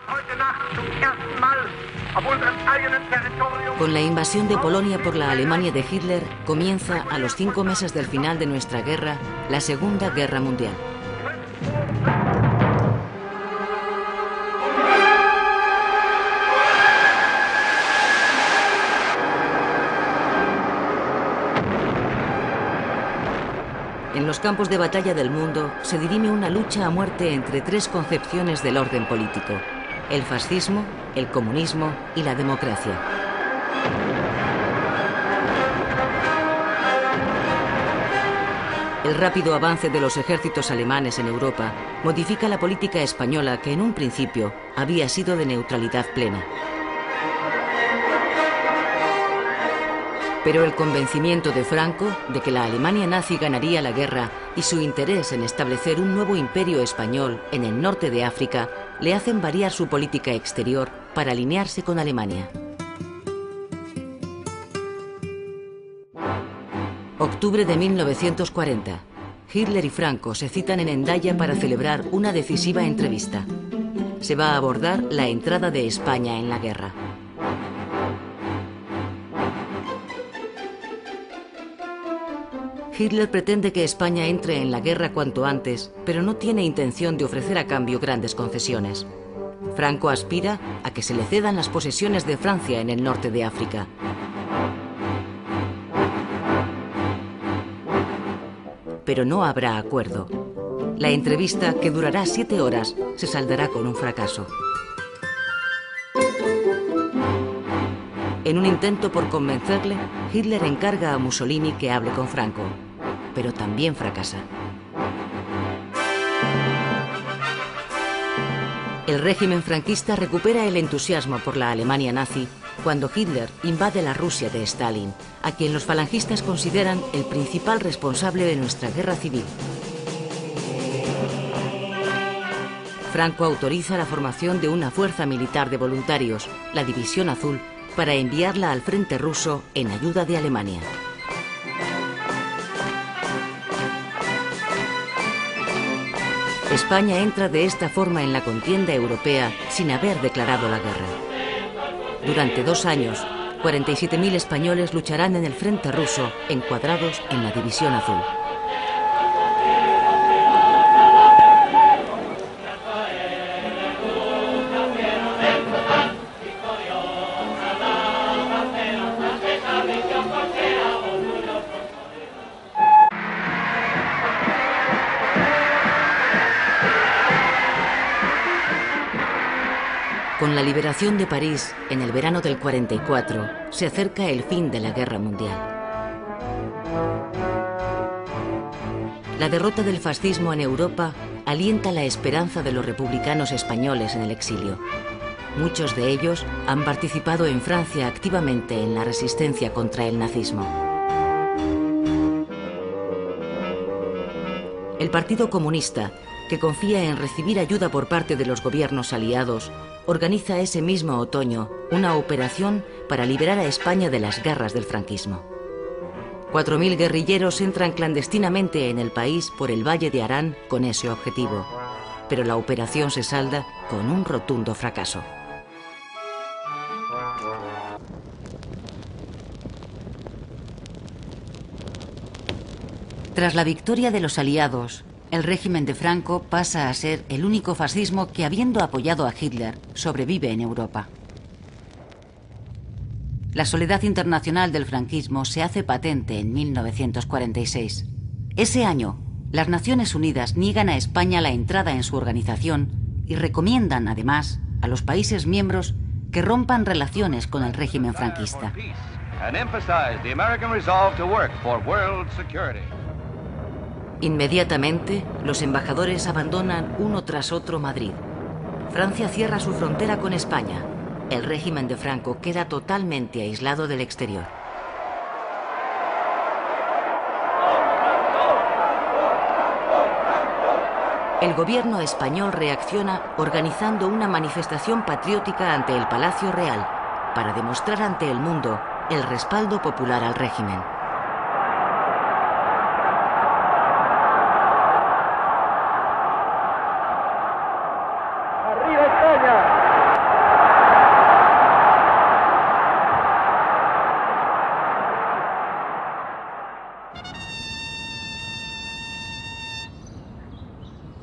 Con la invasión de Polonia por la Alemania de Hitler, comienza, a los 5 meses del final de nuestra guerra, la Segunda Guerra Mundial. En los campos de batalla del mundo se dirime una lucha a muerte entre 3 concepciones del orden político: el fascismo, el comunismo y la democracia. El rápido avance de los ejércitos alemanes en Europa modifica la política española, que en un principio había sido de neutralidad plena. Pero el convencimiento de Franco de que la Alemania nazi ganaría la guerra y su interés en establecer un nuevo imperio español en el norte de África le hacen variar su política exterior para alinearse con Alemania. Octubre de 1940. Hitler y Franco se citan en Hendaya para celebrar una decisiva entrevista. Se va a abordar la entrada de España en la guerra. Hitler pretende que España entre en la guerra cuanto antes, pero no tiene intención de ofrecer a cambio grandes concesiones. Franco aspira a que se le cedan las posesiones de Francia en el norte de África. Pero no habrá acuerdo. La entrevista, que durará 7 horas, se saldará con un fracaso. En un intento por convencerle, Hitler encarga a Mussolini que hable con Franco, pero también fracasa. El régimen franquista recupera el entusiasmo por la Alemania nazi cuando Hitler invade la Rusia de Stalin, a quien los falangistas consideran el principal responsable de nuestra guerra civil. Franco autoriza la formación de una fuerza militar de voluntarios, la División Azul, para enviarla al frente ruso en ayuda de Alemania. España entra de esta forma en la contienda europea sin haber declarado la guerra. Durante 2 años, 47.000 españoles lucharán en el frente ruso, encuadrados en la División Azul. Con la liberación de París, en el verano del 44, se acerca el fin de la Guerra Mundial. La derrota del fascismo en Europa alienta la esperanza de los republicanos españoles en el exilio. Muchos de ellos han participado en Francia activamente en la resistencia contra el nazismo. El Partido Comunista, que confía en recibir ayuda por parte de los gobiernos aliados, organiza ese mismo otoño una operación para liberar a España de las garras del franquismo. 4.000 guerrilleros entran clandestinamente en el país por el Valle de Arán con ese objetivo, pero la operación se salda con un rotundo fracaso. Tras la victoria de los aliados, el régimen de Franco pasa a ser el único fascismo que, habiendo apoyado a Hitler, sobrevive en Europa. La soledad internacional del franquismo se hace patente en 1946. Ese año, las Naciones Unidas niegan a España la entrada en su organización y recomiendan, además, a los países miembros que rompan relaciones con el régimen franquista. Inmediatamente, los embajadores abandonan uno tras otro Madrid. Francia cierra su frontera con España. El régimen de Franco queda totalmente aislado del exterior. El gobierno español reacciona organizando una manifestación patriótica ante el Palacio Real para demostrar ante el mundo el respaldo popular al régimen. ¡Arriba España!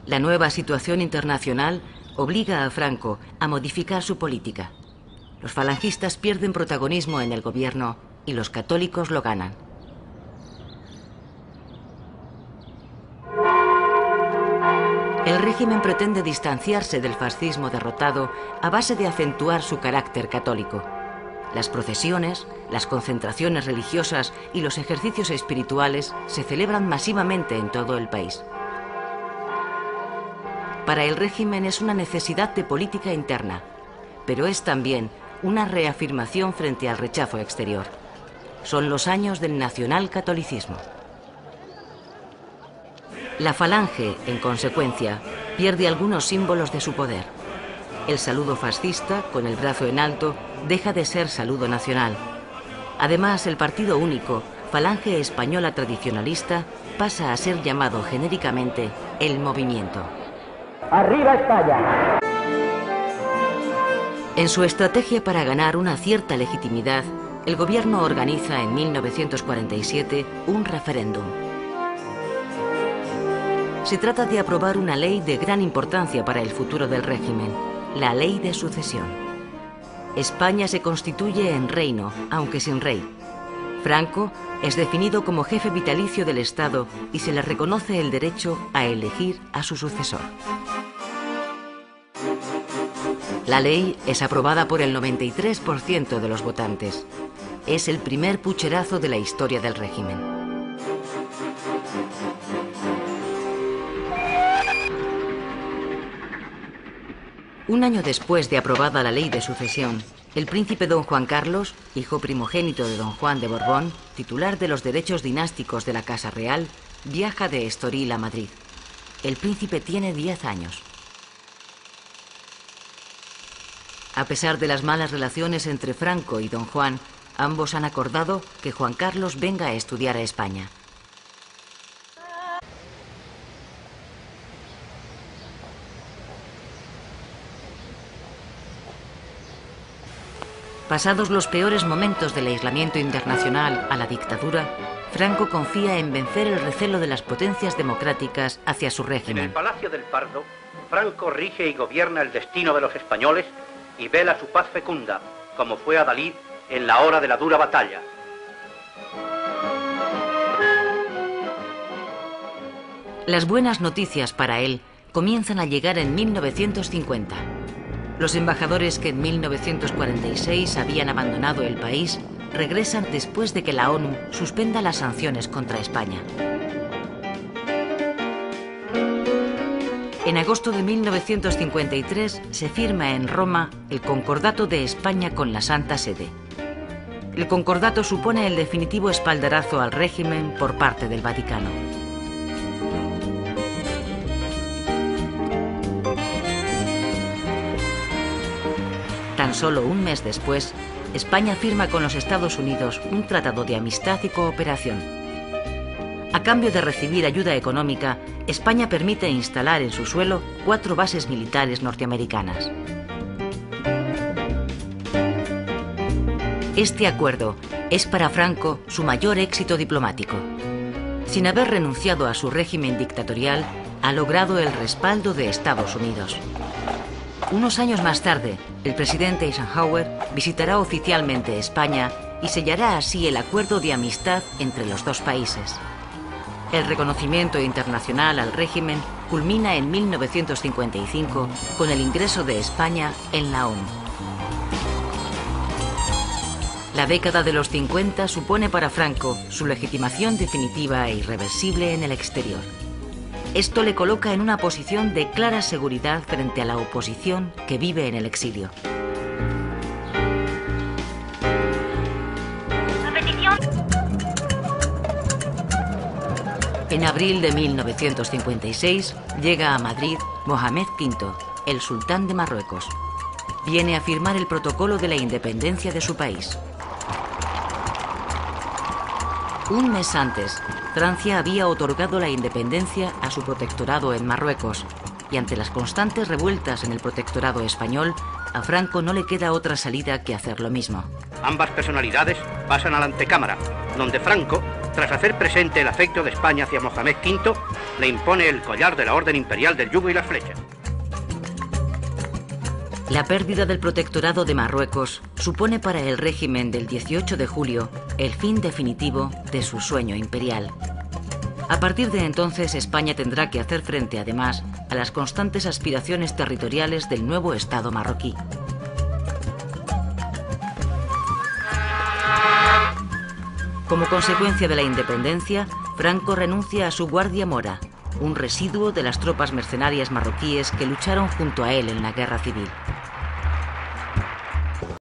La nueva situación internacional obliga a Franco a modificar su política. Los falangistas pierden protagonismo en el gobierno y los católicos lo ganan. El régimen pretende distanciarse del fascismo derrotado a base de acentuar su carácter católico. Las procesiones, las concentraciones religiosas y los ejercicios espirituales se celebran masivamente en todo el país. Para el régimen es una necesidad de política interna, pero es también una reafirmación frente al rechazo exterior. Son los años del nacionalcatolicismo. La Falange, en consecuencia, pierde algunos símbolos de su poder. El saludo fascista, con el brazo en alto, deja de ser saludo nacional. Además, el partido único, Falange Española Tradicionalista, pasa a ser llamado genéricamente el Movimiento. ¡Arriba España! En su estrategia para ganar una cierta legitimidad, el gobierno organiza en 1947 un referéndum. Se trata de aprobar una ley de gran importancia para el futuro del régimen, la Ley de Sucesión. España se constituye en reino, aunque sin rey. Franco es definido como jefe vitalicio del Estado y se le reconoce el derecho a elegir a su sucesor. La ley es aprobada por el 93% de los votantes. Es el primer pucherazo de la historia del régimen. Un año después de aprobada la Ley de Sucesión, el príncipe don Juan Carlos, hijo primogénito de don Juan de Borbón, titular de los derechos dinásticos de la Casa Real, viaja de Estoril a Madrid. El príncipe tiene 10 años. A pesar de las malas relaciones entre Franco y don Juan, ambos han acordado que Juan Carlos venga a estudiar a España. Pasados los peores momentos del aislamiento internacional a la dictadura, Franco confía en vencer el recelo de las potencias democráticas hacia su régimen. En el Palacio del Pardo, Franco rige y gobierna el destino de los españoles y vela su paz fecunda, como fue Adalid en la hora de la dura batalla. Las buenas noticias para él comienzan a llegar en 1950. Los embajadores que en 1946 habían abandonado el país regresan después de que la ONU suspenda las sanciones contra España. En agosto de 1953 se firma en Roma el Concordato de España con la Santa Sede. El concordato supone el definitivo espaldarazo al régimen por parte del Vaticano. Tan solo un mes después, España firma con los Estados Unidos un tratado de amistad y cooperación. A cambio de recibir ayuda económica, España permite instalar en su suelo 4 bases militares norteamericanas. Este acuerdo es para Franco su mayor éxito diplomático. Sin haber renunciado a su régimen dictatorial, ha logrado el respaldo de Estados Unidos. Unos años más tarde, el presidente Eisenhower visitará oficialmente España y sellará así el acuerdo de amistad entre los dos países. El reconocimiento internacional al régimen culmina en 1955 con el ingreso de España en la ONU. La década de los 50 supone para Franco su legitimación definitiva e irreversible en el exterior. Esto le coloca en una posición de clara seguridad frente a la oposición que vive en el exilio. En abril de 1956 llega a Madrid Mohamed V, el sultán de Marruecos. Viene a firmar el protocolo de la independencia de su país. Un mes antes, Francia había otorgado la independencia a su protectorado en Marruecos, y ante las constantes revueltas en el protectorado español, a Franco no le queda otra salida que hacer lo mismo. Ambas personalidades pasan a la antecámara, donde Franco Tras hacer presente el afecto de España hacia Mohamed V, le impone el collar de la Orden Imperial del Yugo y las flechas. La pérdida del protectorado de Marruecos supone para el régimen del 18 de julio el fin definitivo de su sueño imperial. A partir de entonces, España tendrá que hacer frente, además, a las constantes aspiraciones territoriales del nuevo Estado marroquí. Como consecuencia de la independencia, Franco renuncia a su Guardia Mora, un residuo de las tropas mercenarias marroquíes que lucharon junto a él en la guerra civil.